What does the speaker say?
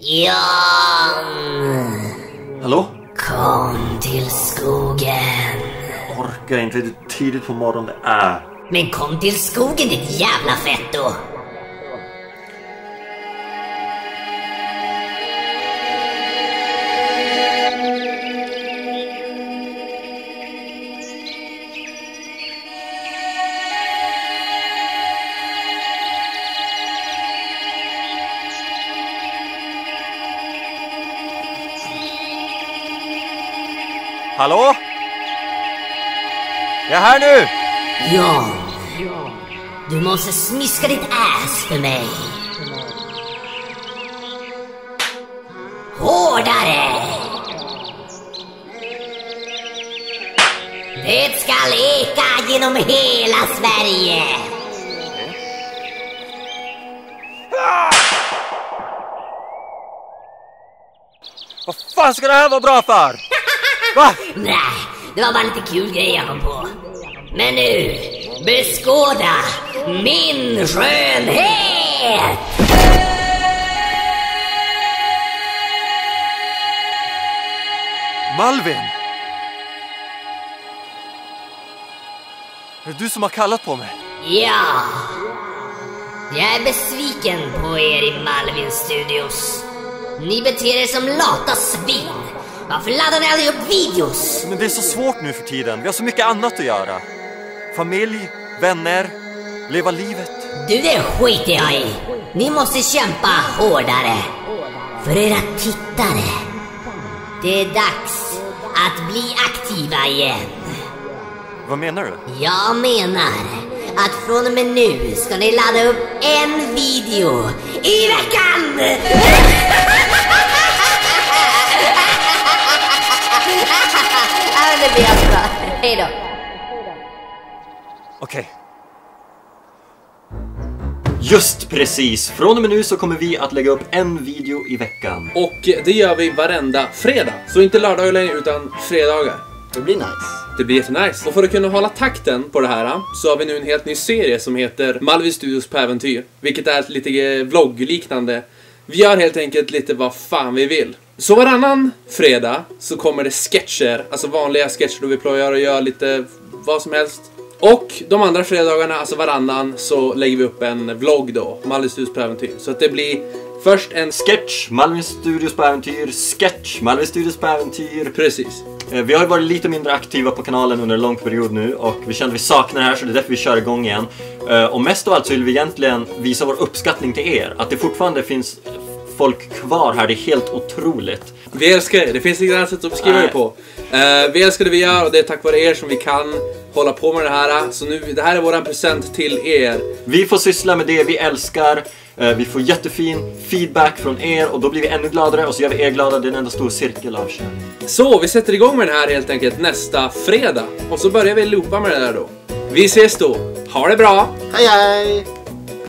Jan! Hallå? Kom till skogen. Orkar inte, det är tidigt på morgonen det är. Men kom till skogen, ditt jävla fetto. Hallå? Jag är här nu! Ja. Du måste smiska ditt ass för mig. Hårdare! Det ska leka genom hela Sverige. Vad fan ska det här vara bra för? Va? Nej, det var bara lite kul grej jag kom på. Men nu, beskåda min skönhet! Malvin! Är det du som har kallat på mig? Ja, jag är besviken på er i Malvin Studios. Ni beter er som lata svin. Varför laddar ni aldrig upp videos? Men det är så svårt nu för tiden. Vi har så mycket annat att göra. Familj, vänner, leva livet. Du, det skiter jag i. Ni måste kämpa hårdare. För era tittare. Det är dags att bli aktiva igen. Vad menar du? Jag menar att från och med nu ska ni ladda upp en video i veckan! Det blir alltså bra. Hej då. Okej. Just precis. Från och med nu så kommer vi att lägga upp en video i veckan. Och det gör vi varenda fredag. Så inte lördagar längre utan fredagar. Det blir nice. Det blir jättenice. Och för att kunna hålla takten på det här så har vi nu en helt ny serie som heter Malvin Studios på äventyr. Vilket är lite vloggliknande. Vi gör helt enkelt lite vad fan vi vill. Så varannan fredag så kommer det sketcher, alltså vanliga sketcher då vi plöjar och gör lite vad som helst. Och de andra fredagarna, alltså varannan, så lägger vi upp en vlogg då, Malvin Studios på äventyr. Så att det blir först en sketch, Malvin Studios på äventyr, sketch, Malvin Studios på äventyr. Precis. Vi har ju varit lite mindre aktiva på kanalen under en lång period nu och vi kände att vi saknar det här, så det är därför vi kör igång igen. Och mest av allt så vill vi egentligen visa vår uppskattning till er, att det fortfarande finns folk kvar här, det är helt otroligt. Vi älskar er, det finns inget annat sätt att beskriva det på. Vi älskar det vi gör och det är tack vare er som vi kan hålla på med det här. Så nu, det här är våran present till er. Vi får syssla med det vi älskar. Vi får jättefin feedback från er och då blir vi ännu gladare och så gör vi er glada. Det är en enda stor cirkel av kärlek. Så vi sätter igång med det här helt enkelt nästa fredag. Och så börjar vi loopa med det där då. Vi ses då. Ha det bra! Hej hej!